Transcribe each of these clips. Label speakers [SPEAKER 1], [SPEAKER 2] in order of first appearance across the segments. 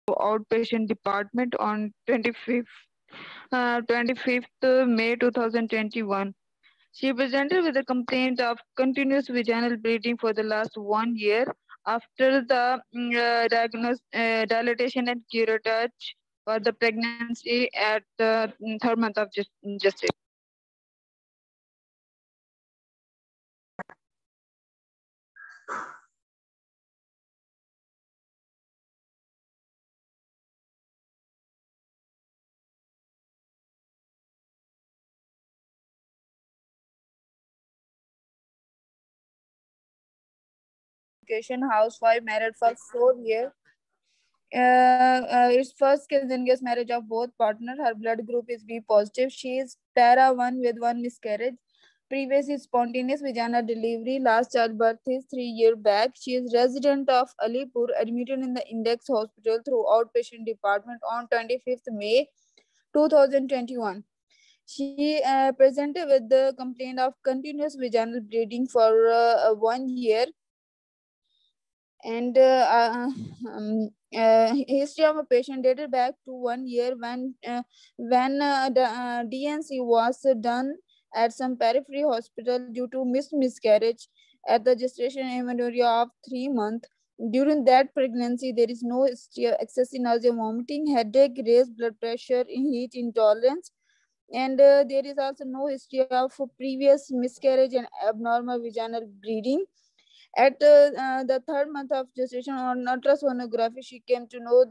[SPEAKER 1] outpatient department on 25th May 2021. She presented with a complaint of continuous vaginal bleeding for the last 1 year after the dilatation and curettage for the pregnancy at the third month of gestation.
[SPEAKER 2] Education housewife married for 4 years. It's first case engaged marriage of both partners. Her blood group is B positive. She is para 1 with 1 miscarriage. Previous is spontaneous vaginal delivery. Last childbirth is 3 years back. She is resident of Alipur, admitted in the Index Hospital through outpatient department on 25th May 2021. She presented with the complaint of continuous vaginal bleeding for 1 year and history of a patient dated back to 1 year when the DNC was done at some periphery hospital due to missed miscarriage at the gestation amenorrhea of 3 months. During that pregnancy, there is no history of excessive nausea, vomiting, headache, raised blood pressure, heat intolerance, and there is also no history of previous miscarriage and abnormal vaginal bleeding. At the third month of gestation on ultrasonography, she came to know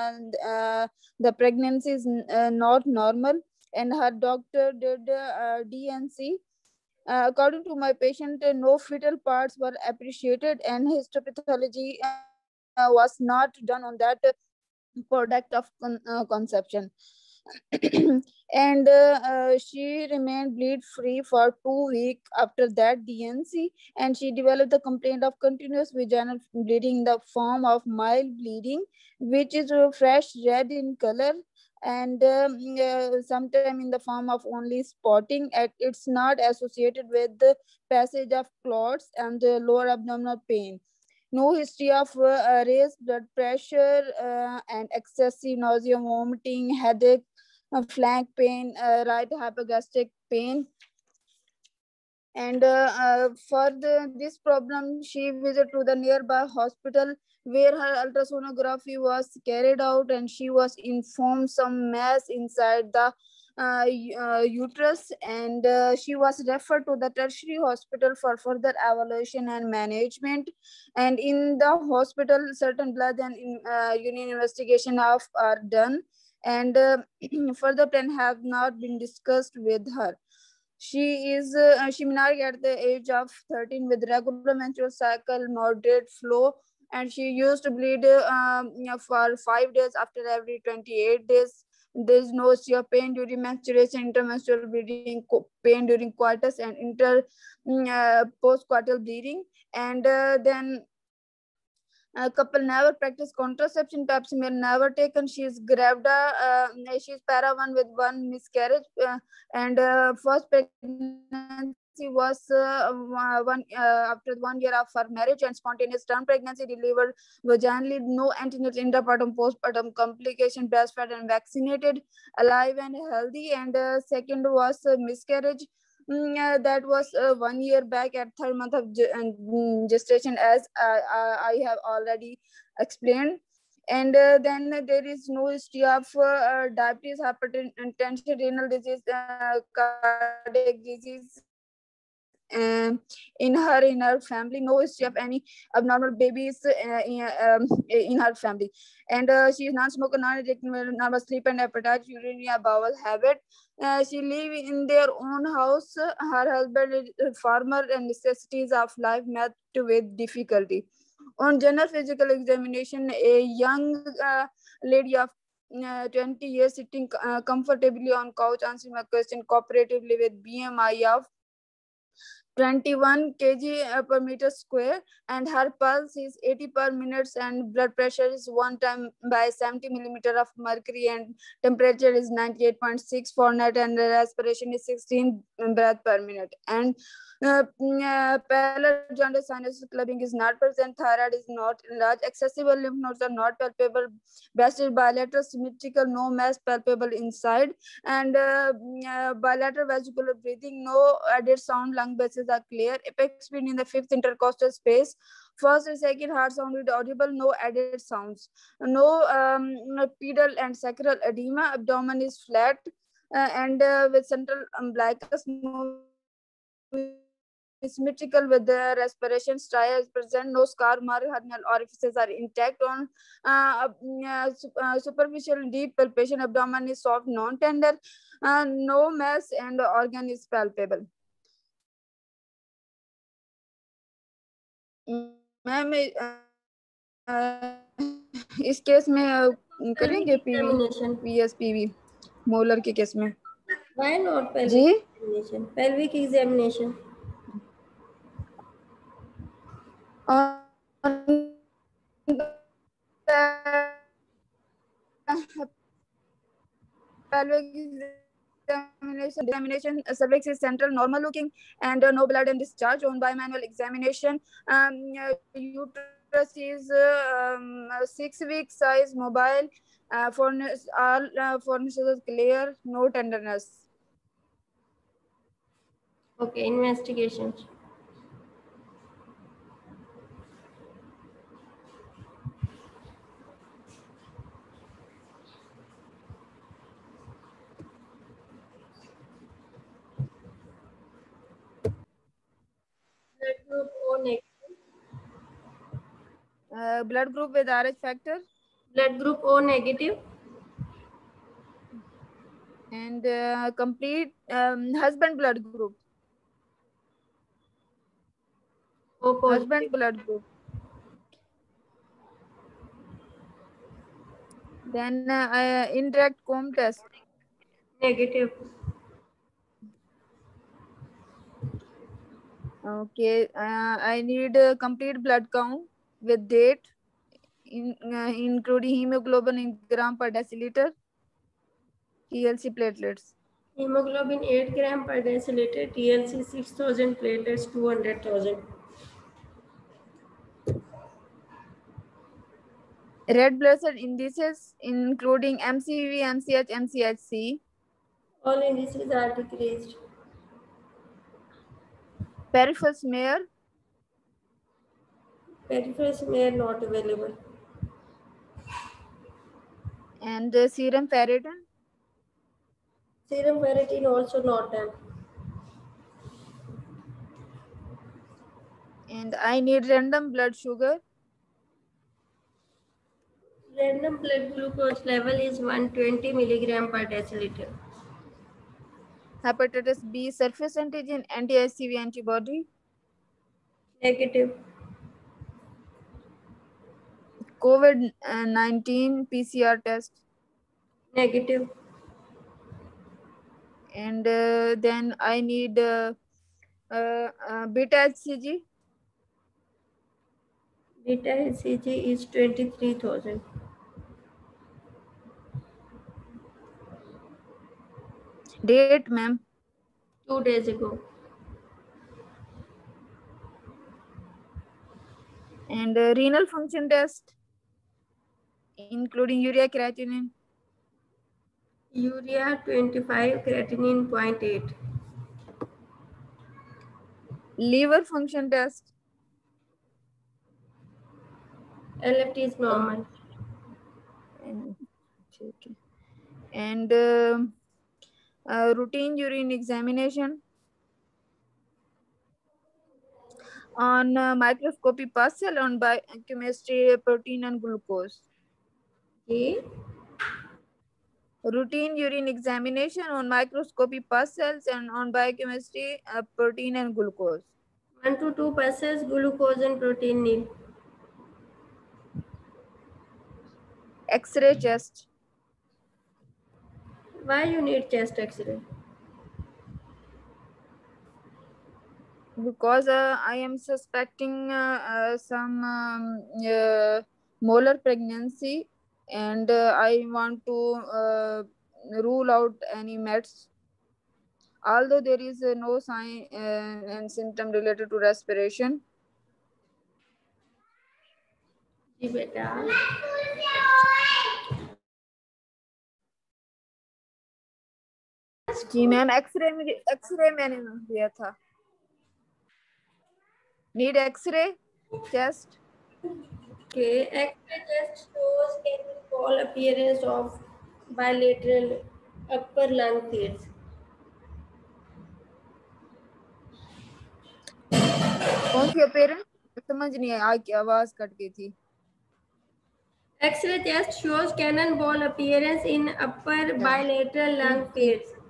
[SPEAKER 2] the pregnancy is not normal, and her doctor did DNC. According to my patient, no fetal parts were appreciated, and histopathology was not done on that product of conception. And she remained bleed free for 2 weeks after that DNC, and she developed the complaint of continuous vaginal bleeding in the form of mild bleeding, which is fresh red in color, and sometime in the form of only spotting. It's not associated with the passage of clots and lower abdominal pain. No history of raised blood pressure and excessive nausea, vomiting, headache, flank pain, right hypogastric pain. And for this problem, she visited to the nearby hospital where her ultrasonography was carried out, and she was informed some mass inside the uterus, and she was referred to the tertiary hospital for further evaluation and management. And in the hospital, certain blood and urine investigation are done, and further plan have not been discussed with her. She married at the age of 13 with regular menstrual cycle, moderate flow, and she used to bleed for 5 days after every 28 days. There is no severe pain during menstruation, intermenstrual bleeding, pain during coitus, and postcoital bleeding. And then a couple never practiced contraception. Pap smear never taken. She is gravida. She is para 1 with 1 miscarriage. And first pregnancy was after 1 year of her marriage, and spontaneous term pregnancy, delivered vaginally, no antenatal, intrapartum, postpartum complication, breastfed and vaccinated, alive and healthy. And second was miscarriage. That was 1 year back at third month of gestation, as I have already explained. And then there is no history of diabetes, hypertension, renal disease, cardiac disease in her family. No history of any abnormal babies in her family. And she is non-smoker, non-addicted, normal sleep and appetite, urinary bowel habit. She live in their own house. Her husband is a farmer, and necessities of life met with difficulty. On general physical examination, a young lady of 20 years sitting comfortably on couch answering my question cooperatively with BMI of 21 kg per meter square, and her pulse is 80 per minute, and blood pressure is 1 time by 70 millimeter of mercury, and temperature is 98.6 Fahrenheit, and respiration is 16 breath per minute. And pallor jaundice sinus clubbing is not present, thyroid is not large, accessible lymph nodes are not palpable, breast is bilateral symmetrical, no mass palpable inside, and bilateral vesicular breathing, no added sound, lung bases are clear, apex between in the fifth intercostal space, first and second heart sound is audible, no added sounds, no pedal and sacral edema, abdomen is flat, and with central umbilicus, no symmetrical with the respiration style is present, no scar mark, hernial orifices are intact on superficial deep palpation, abdomen is soft, non-tender, no mass, and organ is palpable. Ma'am इस case में करेंगे PV molar के case में
[SPEAKER 3] Why not pelvic examination? Pelvic examination.
[SPEAKER 2] Pelvic examination, cervix is central, normal looking, and no blood and discharge. On bimanual examination, uterus is 6 week size, mobile, all fornices is clear, no tenderness.
[SPEAKER 3] Okay, investigations. Blood group O negative.
[SPEAKER 2] Blood group with Rh factor.
[SPEAKER 3] Blood group O negative.
[SPEAKER 2] And complete husband blood group.
[SPEAKER 3] O positive.
[SPEAKER 2] Husband blood group. Then indirect comb test.
[SPEAKER 3] Negative.
[SPEAKER 2] Okay, I need a complete blood count with date, including hemoglobin in gram per deciliter, TLC platelets.
[SPEAKER 3] Hemoglobin 8 gram per deciliter, TLC 6,000, platelets 200,000.
[SPEAKER 2] Red blood cell indices, including MCV, MCH, MCHC.
[SPEAKER 3] All indices are decreased.
[SPEAKER 2] Peripheral smear.
[SPEAKER 3] Peripheral smear not available.
[SPEAKER 2] And serum ferritin.
[SPEAKER 3] Serum ferritin also not done.
[SPEAKER 2] And I need random blood sugar.
[SPEAKER 3] Random blood glucose level is 120 milligram per deciliter.
[SPEAKER 2] Hepatitis B surface antigen, anti-HCV antibody.
[SPEAKER 3] Negative.
[SPEAKER 2] COVID-19 PCR test.
[SPEAKER 3] Negative.
[SPEAKER 2] And then I need beta HCG.
[SPEAKER 3] Beta HCG is 23,000.
[SPEAKER 2] Date, ma'am.
[SPEAKER 3] 2 days ago.
[SPEAKER 2] And renal function test, including urea creatinine.
[SPEAKER 3] Urea 25, creatinine 0.8.
[SPEAKER 2] Liver function test.
[SPEAKER 3] LFT is normal.
[SPEAKER 2] And routine urine examination. On microscopy pus cell, on biochemistry protein and glucose.
[SPEAKER 3] Okay.
[SPEAKER 2] Routine urine examination on microscopy pus cells and on biochemistry protein and glucose.
[SPEAKER 3] 1 to 2 pulses, glucose and protein need.
[SPEAKER 2] X-ray chest.
[SPEAKER 3] Why you need chest X-ray?
[SPEAKER 2] Because I am suspecting some molar pregnancy, and I want to rule out any meds. Although there is no sign and symptom related to respiration.
[SPEAKER 3] जी बेटा
[SPEAKER 2] जी ma'am, X-ray मैंने दिया था. Need X-ray chest.
[SPEAKER 3] Okay, X-ray test shows cannonball appearance of bilateral upper lung flares.
[SPEAKER 2] कौन सी apparent? समझ नहीं आई, की आवाज कट गई थी.
[SPEAKER 3] X-ray test shows cannonball appearance in upper bilateral lung
[SPEAKER 2] ठीक
[SPEAKER 3] flares.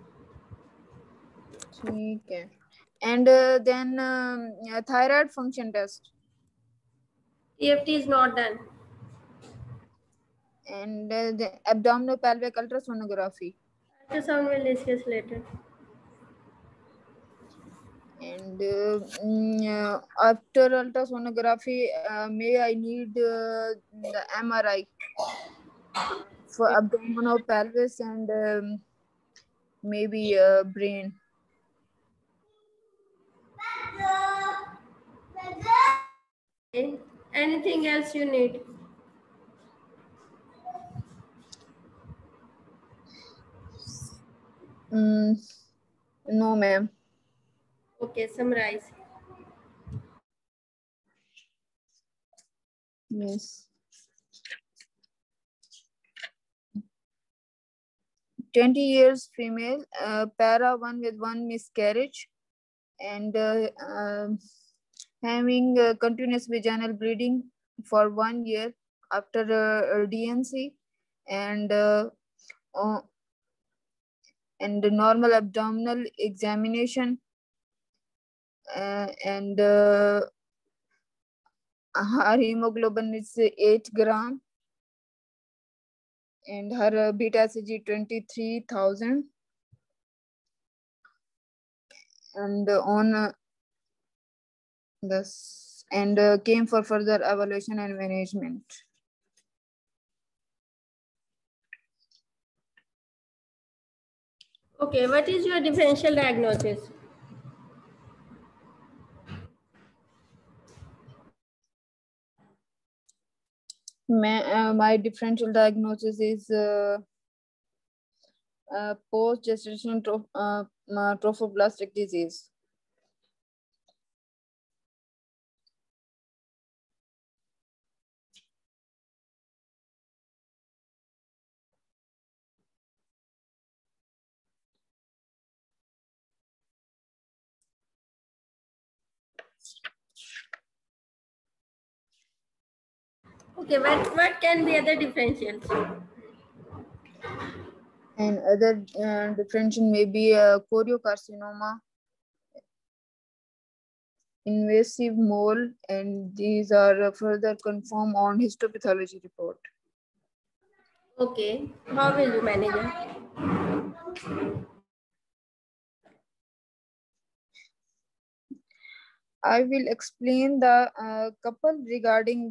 [SPEAKER 2] ठीक है. And then thyroid function test.
[SPEAKER 3] TFT is not done.
[SPEAKER 2] And the abdominopelvic ultrasonography.
[SPEAKER 3] Ultrasound will discuss later.
[SPEAKER 2] And after ultrasonography, may I need the MRI for abdominal pelvis and maybe brain.
[SPEAKER 3] Okay. Anything else you need?
[SPEAKER 2] No, ma'am.
[SPEAKER 3] Okay, summarize.
[SPEAKER 2] Yes. 20 years female, para 1 with 1 miscarriage, and having continuous vaginal bleeding for 1 year after DNC, and the normal abdominal examination, and her hemoglobin is 8 gram, and her beta HCG 23,000, and on this, and came for further evaluation and management.
[SPEAKER 3] Okay, what is your differential diagnosis?
[SPEAKER 2] My differential diagnosis is post-gestational trophoblastic disease.
[SPEAKER 3] Okay, what can be other differentials?
[SPEAKER 2] And other differential may be choriocarcinoma, invasive mole, and these are further confirmed on histopathology report.
[SPEAKER 3] Okay, how will you manage it?
[SPEAKER 2] I will explain the couple regarding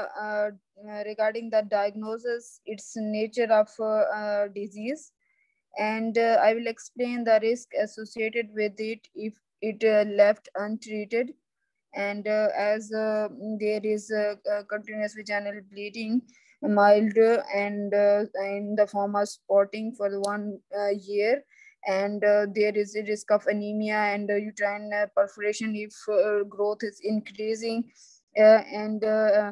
[SPEAKER 2] the diagnosis, its nature of disease, and I will explain the risk associated with it if it left untreated. And as there is continuous vaginal bleeding, mild and in the form of spotting for 1 year, and there is a risk of anemia and uterine perforation if growth is increasing, and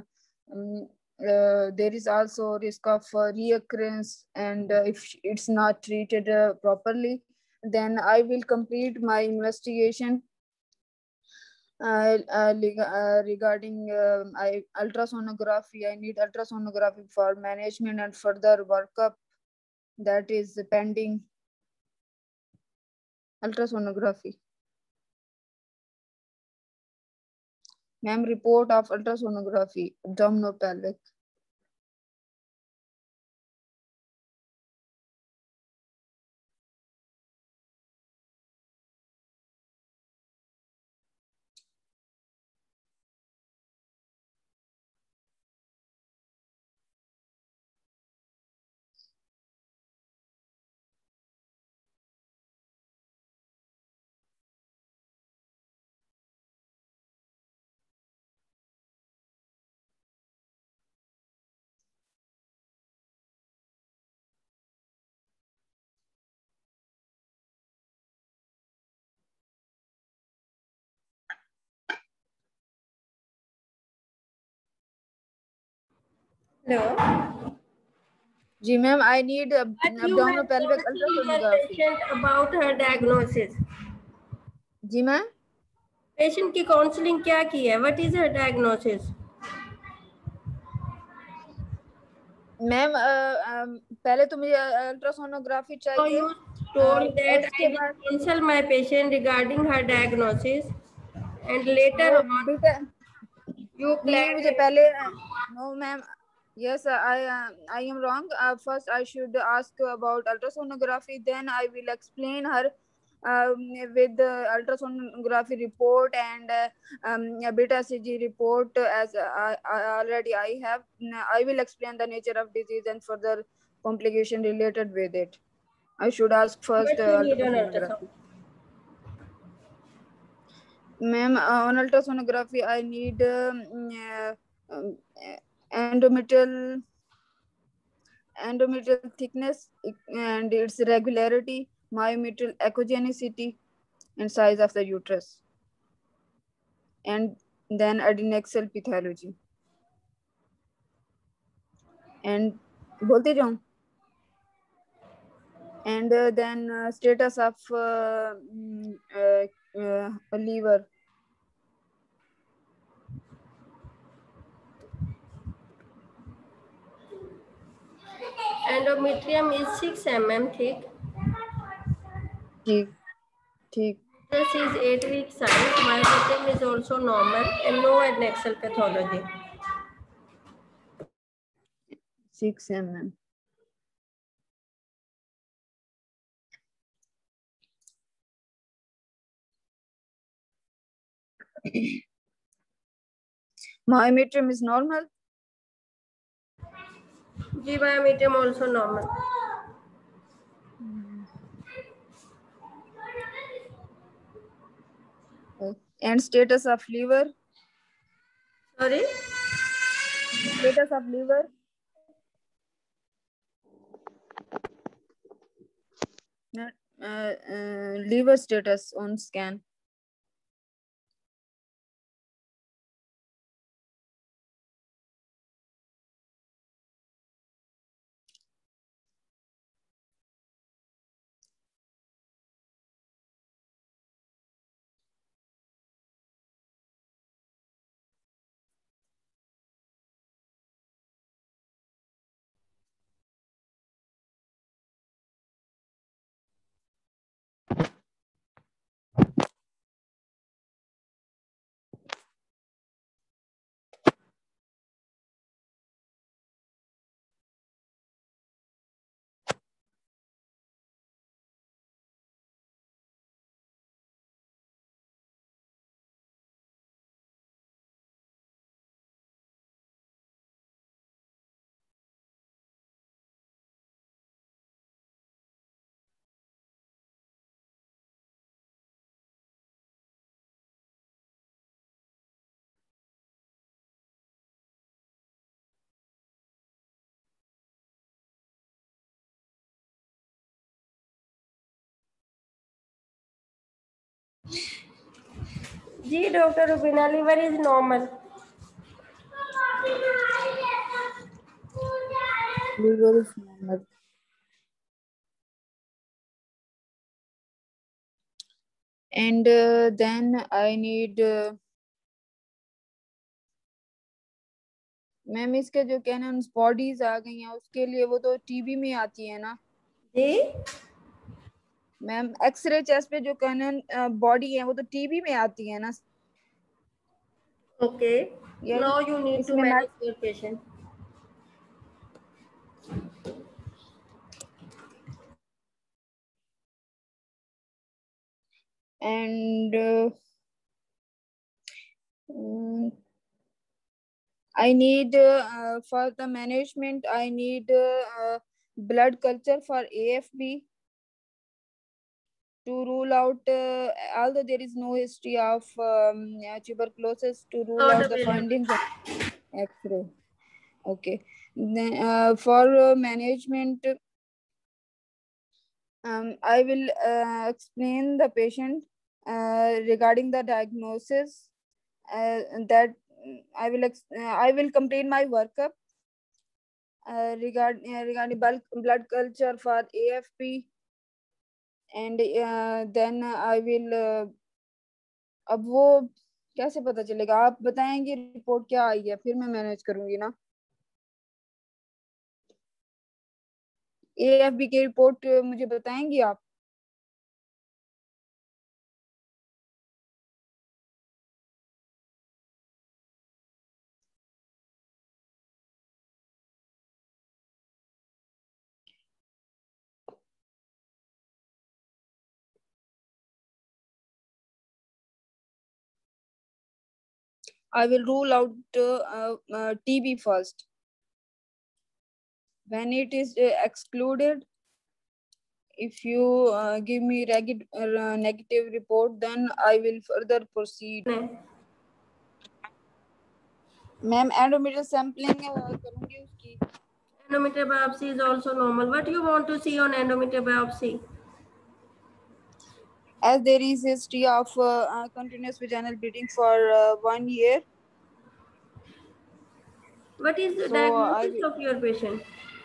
[SPEAKER 2] there is also risk of reoccurrence, and if it's not treated properly, then I will complete my investigation regarding ultrasonography. I need ultrasonography for management and further workup that is pending. Ultrasonography. Ma'am, report of ultrasonography, abdominopelvic.
[SPEAKER 3] Hello.
[SPEAKER 2] जी ma'am, I need
[SPEAKER 3] But you
[SPEAKER 2] abdominal
[SPEAKER 3] have
[SPEAKER 2] pelvic
[SPEAKER 3] counseled your
[SPEAKER 2] ultrasonography.
[SPEAKER 3] patient about her diagnosis.
[SPEAKER 2] जी ma'am,
[SPEAKER 3] patient की counselling क्या की है? What is her diagnosis?
[SPEAKER 2] Ma'am पहले तो मुझे ultrasonography
[SPEAKER 3] So
[SPEAKER 2] चाहिए
[SPEAKER 3] you told
[SPEAKER 2] और
[SPEAKER 3] that I
[SPEAKER 2] उसके
[SPEAKER 3] will
[SPEAKER 2] बाद
[SPEAKER 3] counsel my patient regarding her diagnosis, and later
[SPEAKER 2] वो
[SPEAKER 3] on
[SPEAKER 2] बेटा
[SPEAKER 3] you
[SPEAKER 2] नहीं,
[SPEAKER 3] plan
[SPEAKER 2] मुझे
[SPEAKER 3] it.
[SPEAKER 2] पहले no ma'am, yes, I am wrong. First I should ask about ultrasonography, then I will explain her with the ultrasonography report and a beta CG report, as already I have. I will explain the nature of disease and further complication related with it. I should ask first
[SPEAKER 3] What you need on ultrasound?
[SPEAKER 2] ultrasonography. Ma'am, on ultrasonography, I need um, endometrial thickness and its regularity, myometrial echogenicity, and size of the uterus, and then adnexal pathology. And बोलते जाऊं. And then status of liver.
[SPEAKER 3] Endometrium is 6 mm thick.
[SPEAKER 2] ठीक ठीक.
[SPEAKER 3] Uterus is 8-week size. Myometrium is also normal and no adnexal pathology.
[SPEAKER 2] 6 mm. Myometrium is normal.
[SPEAKER 3] G myometrium also normal.
[SPEAKER 2] And status of liver.
[SPEAKER 3] Sorry?
[SPEAKER 2] Status of liver. Liver status on scan.
[SPEAKER 3] G, Dr. Rubina, liver is normal.
[SPEAKER 2] Liver is normal. And then I need ma'am इसके जो cannon bodies आ गई हैं उसके लिए वो तो TB में आती है ना.
[SPEAKER 3] जी
[SPEAKER 2] मैम एक्सरे चेस्ट पे जो कैनन बॉडी है वो तो टीबी में आती है ना.
[SPEAKER 3] okay. Now you need to
[SPEAKER 2] इसमें
[SPEAKER 3] manage your patient.
[SPEAKER 2] and I need for the management I need blood culture for AFB to rule out although there is no history of tuberculosis, to rule
[SPEAKER 3] Not
[SPEAKER 2] out the
[SPEAKER 3] available.
[SPEAKER 2] findings of X-ray. Okay. Then, for management, I will explain the patient regarding the diagnosis. That I will complete my workup regarding blood culture for AFP, and then I will अब वो कैसे पता चलेगा? आप बताएंगे report क्या आई है, फिर मैं मैनेज करूंगी ना। AFB की रिपोर्ट मुझे बताएंगी आप? I will rule out TB first. When it is excluded, if you give me negative report, then I will further proceed. Ma'am, endometrial sampling करूंगी उसकी.
[SPEAKER 3] Endometrial biopsy is also normal. What you want to see on endometrial biopsy?
[SPEAKER 2] As there is history of continuous vaginal bleeding for 1 year.
[SPEAKER 3] What is the
[SPEAKER 2] So
[SPEAKER 3] diagnosis of your patient?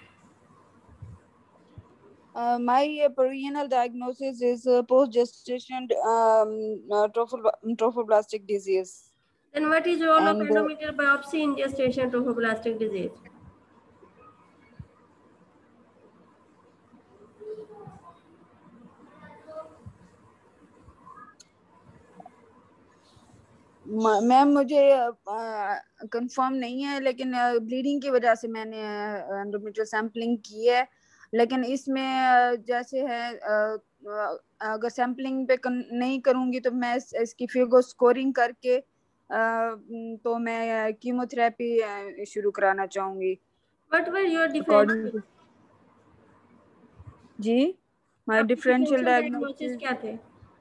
[SPEAKER 2] My perennial diagnosis is post-gestation trophoblastic disease.
[SPEAKER 3] Then what is the role of
[SPEAKER 2] And
[SPEAKER 3] endometrial biopsy in gestation trophoblastic disease?
[SPEAKER 2] Ma'am मुझे confirm नहीं है, लेकिन bleeding की वजह से मैंने endometrial sampling की है, लेकिन इसमें जैसे है अगर सैम्पलिंग पे नहीं करूंगी तो मैं इसकी फिगो स्कोरिंग करके तो मैं कीमोथेरेपी शुरू कराना चाहूंगी।
[SPEAKER 3] What were your differential?
[SPEAKER 2] जी, माय डिफरेंशियल
[SPEAKER 3] डायग्नोसिस क्या थे?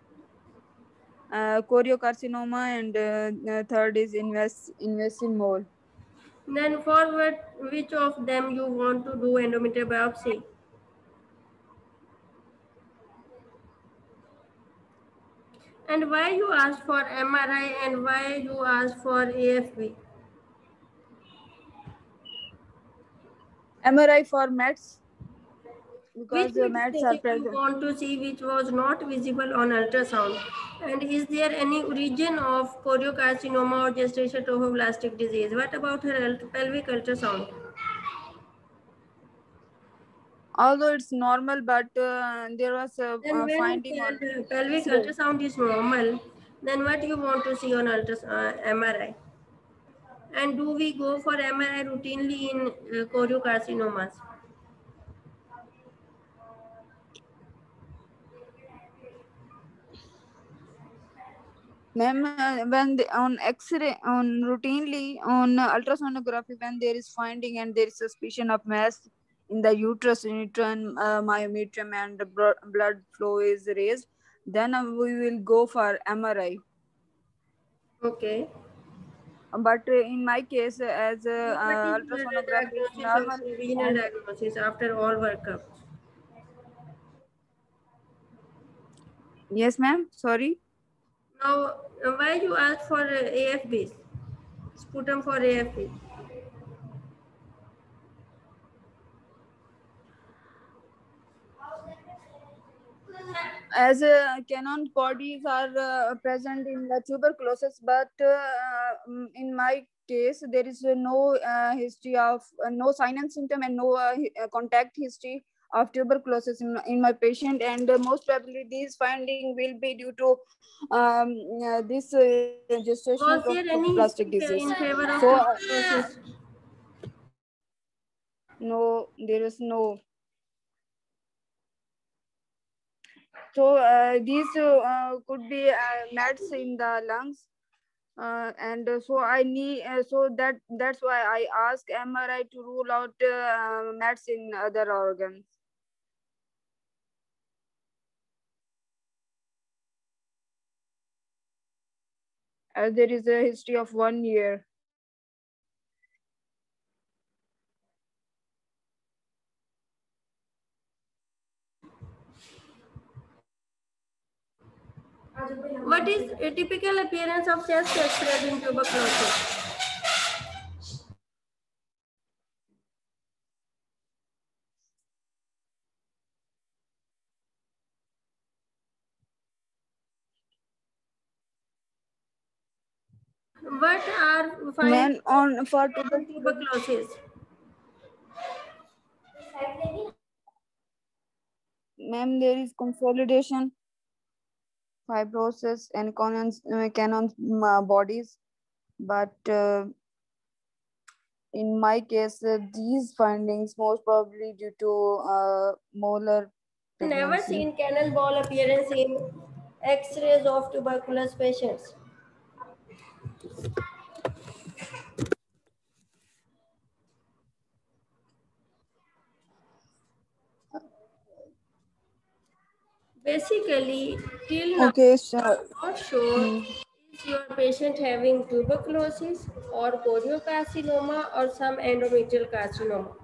[SPEAKER 2] choriocarcinoma and third is invasive mole.
[SPEAKER 3] Then for which of them you want to do endometrial biopsy? And why you asked for MRI and why you asked for AFB?
[SPEAKER 2] MRI for METs, because
[SPEAKER 3] Which
[SPEAKER 2] METs are
[SPEAKER 3] metastasis
[SPEAKER 2] present.
[SPEAKER 3] you want to see which was not visible on ultrasound? And is there any region of choriocarcinoma or gestational trophoblastic disease? What about her pelvic ultrasound?
[SPEAKER 2] Although it's normal, but there was a finding on
[SPEAKER 3] pelvic ultrasound is normal, then what you want to see on MRI? And do we go for MRI routinely in choriocarcinomas?
[SPEAKER 2] Ma'am, when on X-ray, on routinely on ultrasonography, when there is finding and there is suspicion of mass in the uterus, uterine myometrium, and the blood flow is raised, then we will go for MRI.
[SPEAKER 3] Okay.
[SPEAKER 2] But in my case, as ultrasonography is normal.
[SPEAKER 3] Provisional diagnosis after all workups.
[SPEAKER 2] Yes, ma'am. Sorry.
[SPEAKER 3] Now, why you ask for AFBs? Sputum for AFB.
[SPEAKER 2] As cannon bodies are present in the tuberculosis, but in my case, there is no history of no sign and symptom and no contact history of tuberculosis in my patient, and most probably these finding will be due to this gestational plastic disease.
[SPEAKER 3] In favor of
[SPEAKER 2] So,
[SPEAKER 3] tuberculosis?
[SPEAKER 2] no, there is no. So these could be meds in the lungs, and so I need so that's why I ask MRI to rule out meds in other organs. As there is a history of 1 year.
[SPEAKER 3] What is a typical appearance of chest X-ray in tuberculosis? What are
[SPEAKER 2] Ma'am,
[SPEAKER 3] findings
[SPEAKER 2] on for
[SPEAKER 3] in tuberculosis?
[SPEAKER 2] ma'am, there is consolidation, fibrosis, and canons bodies, but in my case, these findings most probably due to molar
[SPEAKER 3] Never
[SPEAKER 2] pregnancy.
[SPEAKER 3] seen cannonball appearance in X-rays of tuberculosis patients. Basically, till now,
[SPEAKER 2] Okay, sure.
[SPEAKER 3] not sure is your patient having tuberculosis or choriocarcinoma or some endometrial carcinoma.